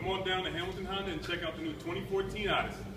come on down to Hamilton Honda and check out the new 2014 Odyssey.